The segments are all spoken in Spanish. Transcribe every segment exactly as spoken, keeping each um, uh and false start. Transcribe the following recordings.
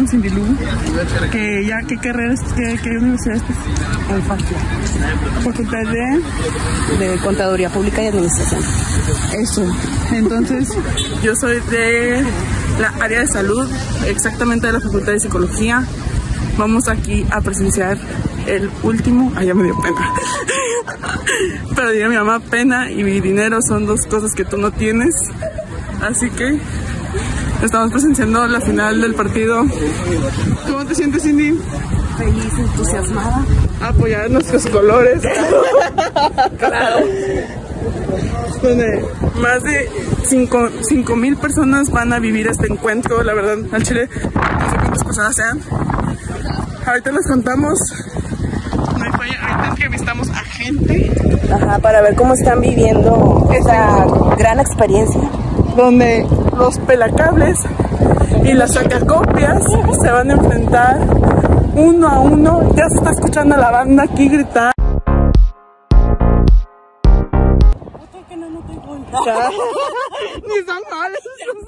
con Cindy Lu, que ya, ¿qué carreras, qué, qué universidad estás? En Factia. Facultad de... De Contaduría Pública y Administración. Eso. Entonces, yo soy de la área de salud, exactamente de la Facultad de Psicología. Vamos aquí a presenciar el último... Ay, ya me dio pena. Pero diría mi mamá, pena y mi dinero son dos cosas que tú no tienes. Así que estamos presenciando la final del partido. ¿Cómo te sientes, Cindy? Feliz, entusiasmada. Apoyar nuestros colores. Claro. Donde más de cinco mil personas van a vivir este encuentro. La verdad, al Chile, no sé cuántas personas sean. Ahorita les contamos. No hay falla. Ahorita entrevistamos a gente. Ajá, para ver cómo están viviendo esta gran experiencia. Donde los pelacables y las sacacopias se van a enfrentar uno a uno. Ya se está escuchando a la banda aquí gritar. Ni son males.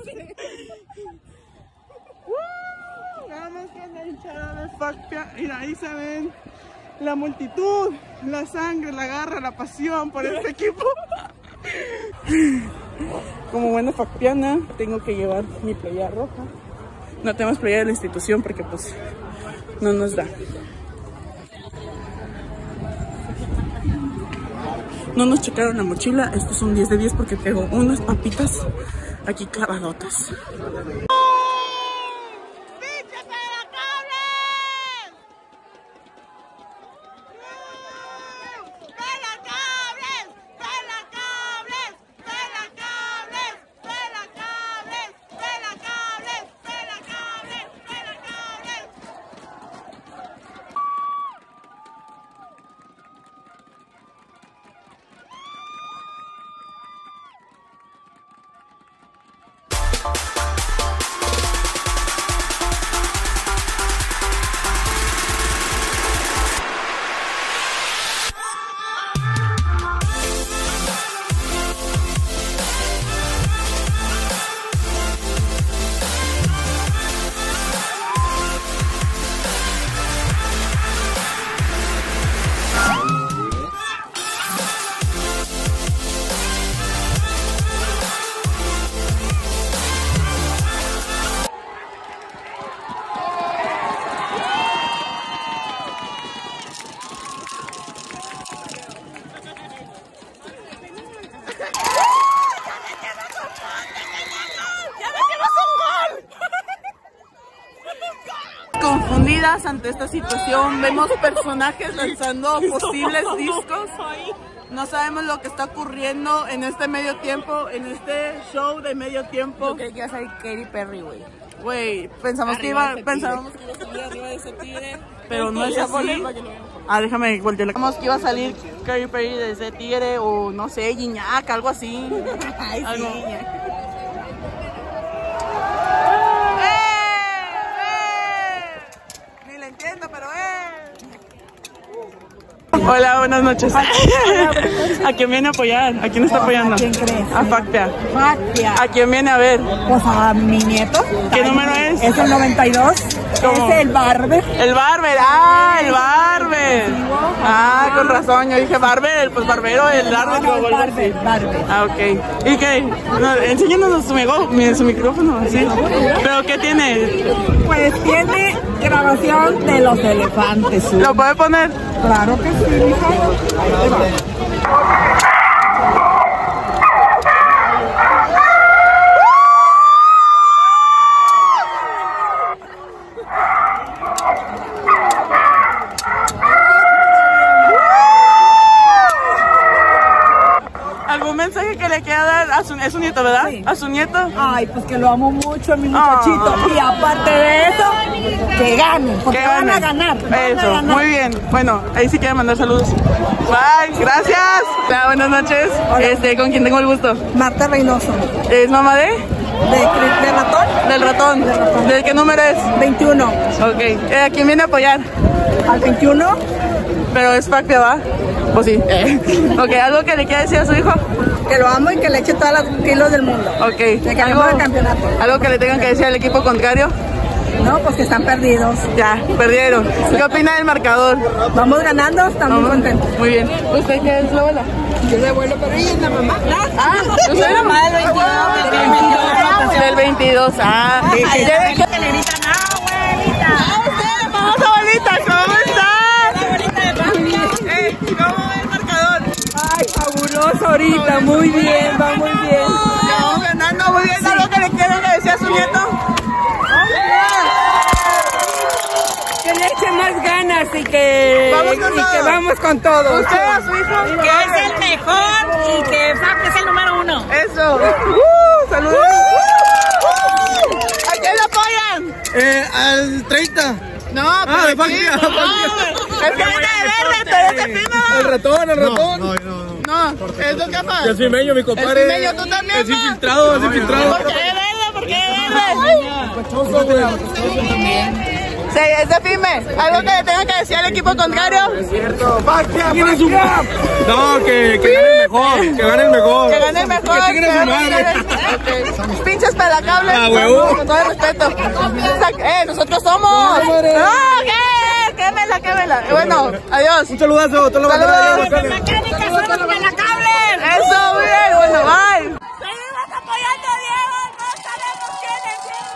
Vamos con la hinchada de Factia. Mira, ahí se ven la multitud, la sangre, la garra, la pasión por este equipo. Como buena factiana, tengo que llevar mi playera roja. No tenemos playera de la institución porque pues no nos da. No nos checaron la mochila. Esto es un diez de diez porque tengo unas papitas aquí clavadotas. Confundidas ante esta situación, vemos personajes lanzando posibles discos. No sabemos lo que está ocurriendo en este medio tiempo, en este show de medio tiempo. Yo creí que iba a salir Katy Perry, güey. Güey, pensamos que iba, pensábamos que iba a salir arriba de ese tigre, pero no es así. Ah, déjame voltear. Pensamos que iba a salir Katy Perry de ese tigre o no sé, Gignac, algo así. Ay, algo. Sí, Entiendo, pero eh. Hola, buenas noches. ¿A quién viene a apoyar? ¿A quién está apoyando? ¿A quién crees? A Factia. Factia. ¿A quién viene a ver? Pues a mi nieto. ¿Qué número es? Es el noventa y dos. ¿Cómo? Es el Barber. El Barber, ah, el Barber. Ah, con razón, yo dije Barber, pues barbero, el Barber. No, no, Barber, Barber. Ah, ok. ¿Y qué? No, enséñanos su, mi, su micrófono, ¿sí? ¿Pero qué tiene? Pues tiene grabación de los elefantes. ¿Sí? ¿Lo puede poner? Claro que sí, hija. Ahí va. ¿Algún mensaje que le quiera dar a su, es su nieto, verdad? Sí. ¿A su nieto? Ay, pues que lo amo mucho a mi muchachito. Oh. Y aparte de eso, que ganen, porque que van ganen. a ganar. Van Eso, a ganar. muy bien. Bueno, ahí sí quiero mandar saludos. Bye, gracias. Hola, buenas noches. Hola. Este, ¿con quién tengo el gusto? Marta Reynoso. ¿Es mamá de? ¿De, de ratón? Del ratón. Del ratón. ¿De qué número es? veintiuno. Ok. Eh, ¿A quién viene a apoyar? Al veintiuno. Pero es Factia, ¿va? Pues sí. Ok, ¿algo que le quiera decir a su hijo? Que lo amo y que le eche todas las kilos del mundo. Ok. De que ¿Algo, ganemos el campeonato. ¿Algo que le tengan que decir al equipo contrario? No, pues que están perdidos. Ya, perdieron. ¿Qué opina del marcador? Vamos ganando, estamos muy contentos. Muy bien. ¿Usted qué es la abuela? Yo soy abuelo, pero ella es la mamá. Ah, yo soy la mamá del veintidós. Del veintidós, ah. Que le gritan, abuelita. Vamos, abuelita, ¿cómo estás? Eh, ¿cómo es el marcador? Ay, fabuloso ahorita, muy bien, va muy bien. Vamos ganando, muy bien. ¿Algo que le quieren decir a su nieto? Que le eche más ganas y que vamos con, y todo. Que vamos con todo. ¿Usted a su hijo? Que es el mejor y que es el número uno. Eso. Uh, saludos. Uh, uh, ¿A quién le apoyan? Eh, al treinta. No, ah, de aquí, no, es que viene de verde, tú eres de Pima. El ratón, el ratón. No, no, no. No, es lo que pasa. El cimeño, mi compadre. El cimeño, tú también. Es infiltrado, es infiltrado. ¿Por qué de verde? ¿Por qué de verde? Sí, es de firme. ¿Algo que le tenga que decir al equipo contrario? Es cierto. ¿Quién es su... No, que, que gane el mejor. Que gane el mejor. Que gane el mejor. Que tenga su madre. Okay. Pinches pelacables. Ah, huevo. Con todo el respeto. Eh, nosotros somos. No, ¿qué? Quémela, quémela. Bueno, adiós. Un saludazo a todos los Saludos. Mecánicas son los pelacables. Eso, muy bien. Bueno, bye. Seguimos apoyando a Diego. No sabemos quién es Diego.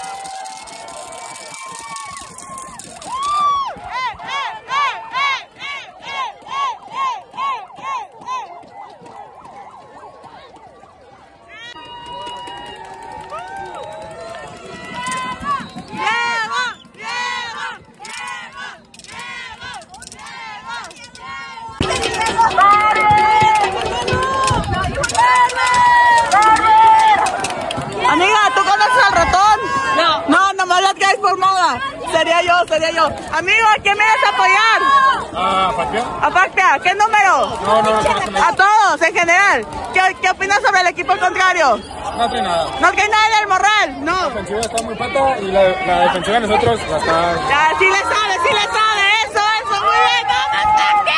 Amiga, ¿tú conoces al ratón? No. No, nomás la traes por moda. Sería yo, sería yo. Amigo, ¿a quién me vas a apoyar? ¿A Factia? ¿A Factia? ¿Qué número? No, no, no. A todos, en general. ¿Qué, qué opinas sobre el equipo contrario? No trae nada. ¿No trae nada del Morral? No. La ofensiva está muy pata y la, la defensiva de nosotros la está... Ya, sí le sabe, sí le sabe. Eso, eso, muy bien. ¡Vamos, Factia!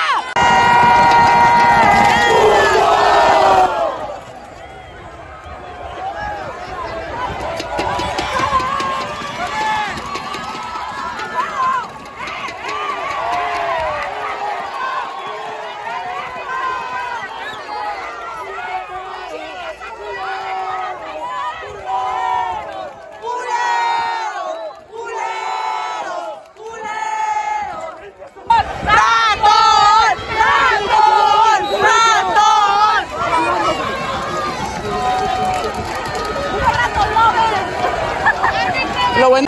Lo bueno.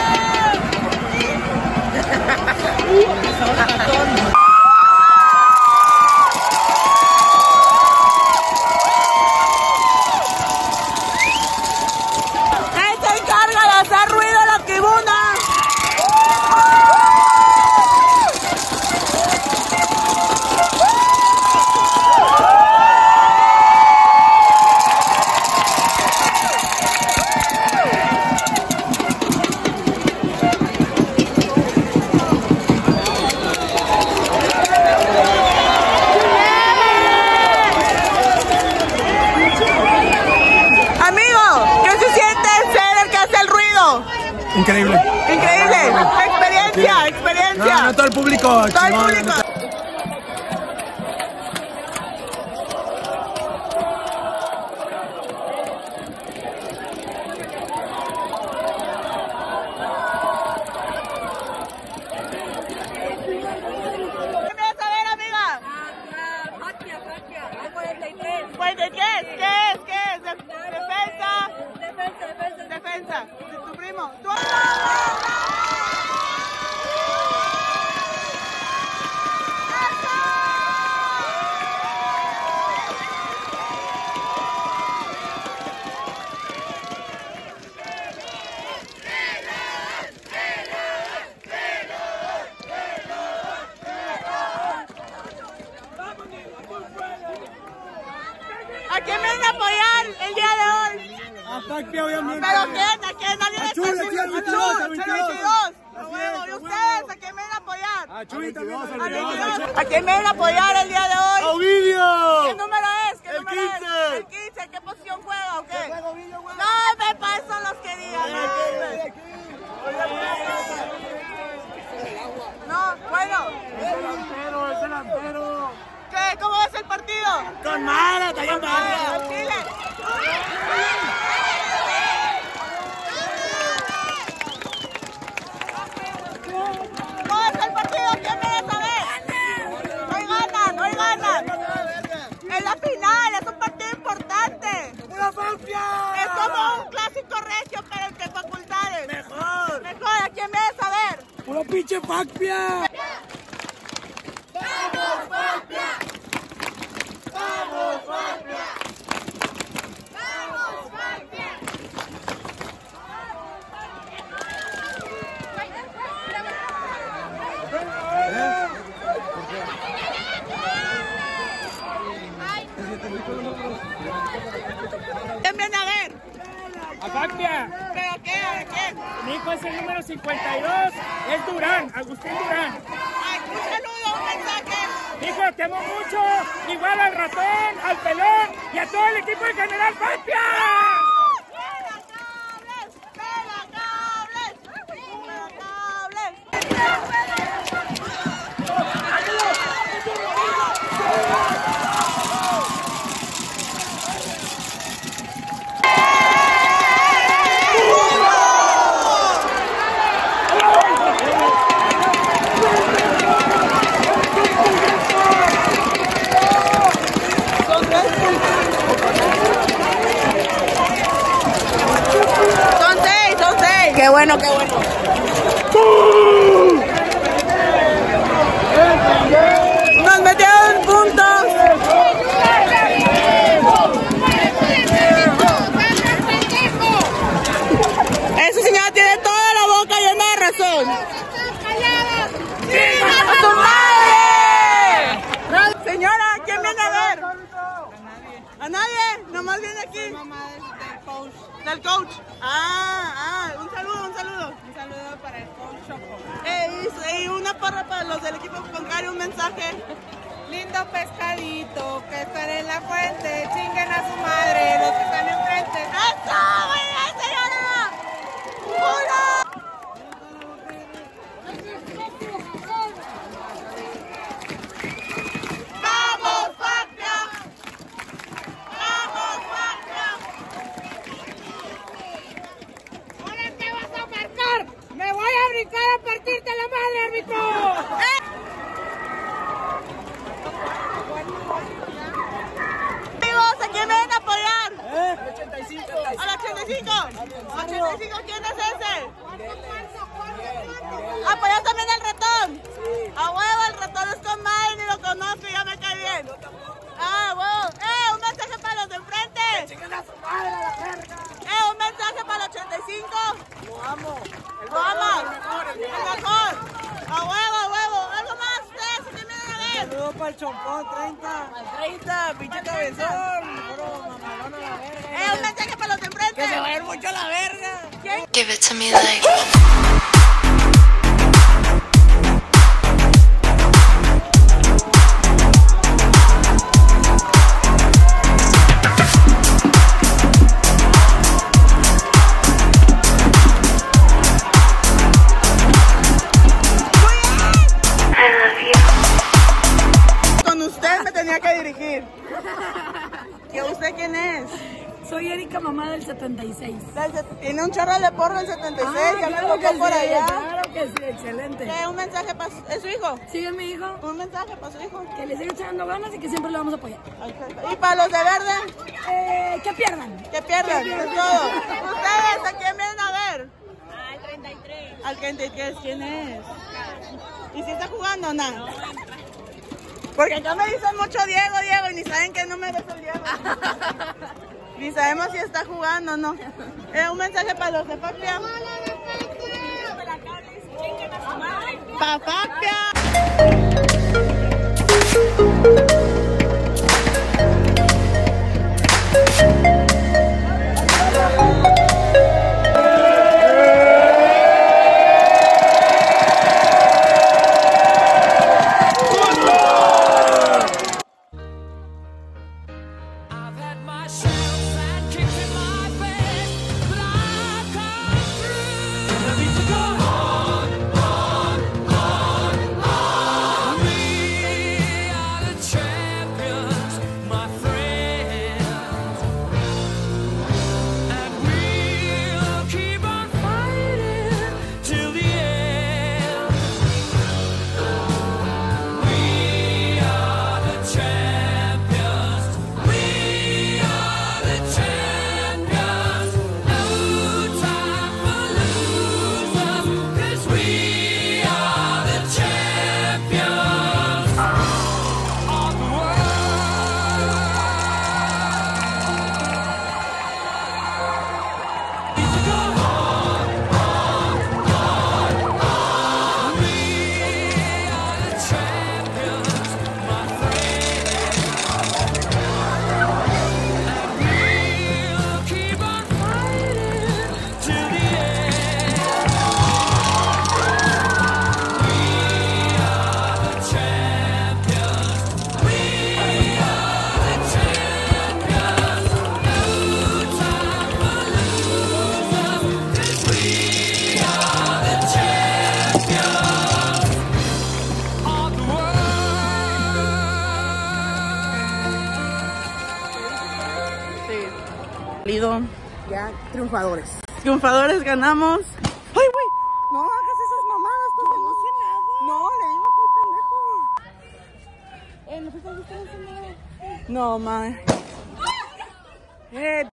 ¿Quién se encarga de hacer ruido en la tribuna? Increíble. Increíble. Experiencia, experiencia. No, no, todo el público. Todo el chingón, público. la neta. ¿Qué me vas a ver, amiga? Factia, Factia, cuarenta y tres. cuarenta y tres. ¿Qué es? ¿Qué es? De- defensa. Defensa, defensa. Defensa. ¿Tu primo? ¿Tú? ¿A quién vienen a apoyar el día de hoy? A Factia, obviamente. ¿Pero quién? ¿A quién? ¿Nadie A le Chuy, está a Chuy, haciendo- al veintidós, a al Chuy, veintidós. a Así huevo. es, ¿Y a ustedes? huevo. ¿A quién vienen a apoyar? A Chuy también. ¿A veintidós? ¿A quién vienen a apoyar el día de hoy? ¿Qué ¡Ovidio! número es? ¿Qué El número quince. es? El quince. ¿Qué posición juega o qué? No, me para eso los quería. No, hombre. delantero. ¿Qué? ¿Cómo ves el partido? Con mala, está bien Ah, Chile. ¿Cómo es el partido? ¿Quién viene a saber? Hoy ganan, hoy ganan. Es la final, es un partido importante. ¡Una Faupia! Es como un clásico regio, pero entre facultades. Mejor. Mejor, ¿a quién viene a saber? ¡Puro pinche Faupia! ¡Vamos, Faupia! ¡Vamos, Faupia! ¡Vamos, Faupia! ¿Quién viene a ver? A Faupia. ¿Pero qué? ¿A quién? Mi hijo es el número cincuenta y dos, es Durán, Agustín Durán. Ay, un saludo, un mensaje. Hijo, te amo mucho, igual al ratón, al pelón y a todo el equipo de General Faupia. ¡Pelacables! ¡Pelacables! ¡Pelacables! Son seis, son seis. Qué bueno, qué bueno. Nos metieron puntos. Esa señora tiene toda la boca llena de razón. ¡A tu madre! Señora, ¿quién viene a ver? ¿A nadie? ¿Nomás viene aquí? Mamá del coach. Del coach. Ah, ah, un saludo, un saludo. Un saludo para el coach Choco. Eh, y, y una porra para los del equipo contrario, un mensaje. Lindo pescadito que están en la fuente. Chinguen a su madre, los que están enfrente. ¡Eso! ¡Muy bien, señora! ¡Uno! ¡Vamos, Faupia! ¡Vamos, Faupia! ¿Ahora qué vas a marcar? ¡Me voy a brincar a partirte la madre, árbitro! Amigos, ¿a quién me ven a apoyar? ¿Eh? ochenta y cinco. ¿A la ochenta y cinco? ¿ochenta y cinco quién es ese? ¿Apoyas también al ratón? A huevo, el ratón es con madre, ni lo conozco, ya me cae bien. Ah, huevo. ¡Eh, un mensaje para los de enfrente! ¡Eh, un mensaje para el ochenta y cinco! Lo amo. ¡Lo amas! ¡El mejor! ¡A huevo, a huevo! ¿Algo más? ¿Ustedes quién vienen a ver? Saludos para el chompón, treinta. treinta, pinche cabezón. Puro mamalón a la verga. ¡Eh, un mensaje para los de enfrente! Que se va a ir mucho a la verga. ¿Quién? Give it to me like Con usted me tenía que dirigir. ¿Y usted quién es? Soy Erika, mamá del setenta y seis. Tiene un chorro de porro en setenta y seis, Ah, ya me claro tocó que por sí, allá. Claro que sí, excelente. ¿Qué? ¿Un mensaje para su... ¿Es su hijo? Sigue mi hijo, Un mensaje para su hijo. que le siga echando ganas y que siempre lo vamos a apoyar. ¿Y para los de verde? Eh, que pierdan. Que pierdan, es todo. ¿Ustedes a quién vienen a ver? Al treinta y tres. ¿Al treinta y tres? ¿Quién es? ¿Y si está jugando o nada? Porque acá me dicen mucho Diego, Diego, y ni saben que no me ves el Diego. Ni sabemos si está jugando o no. Eh, un mensaje para los de Faupia. ¡Pa Faupia! Salido Ya, triunfadores. triunfadores, ganamos. ¡Ay, güey! No hagas esas mamadas, porque no sé nada. No, le digo que el pendejo. Eh, ¿no te estás haciendo? No, ma. Eh,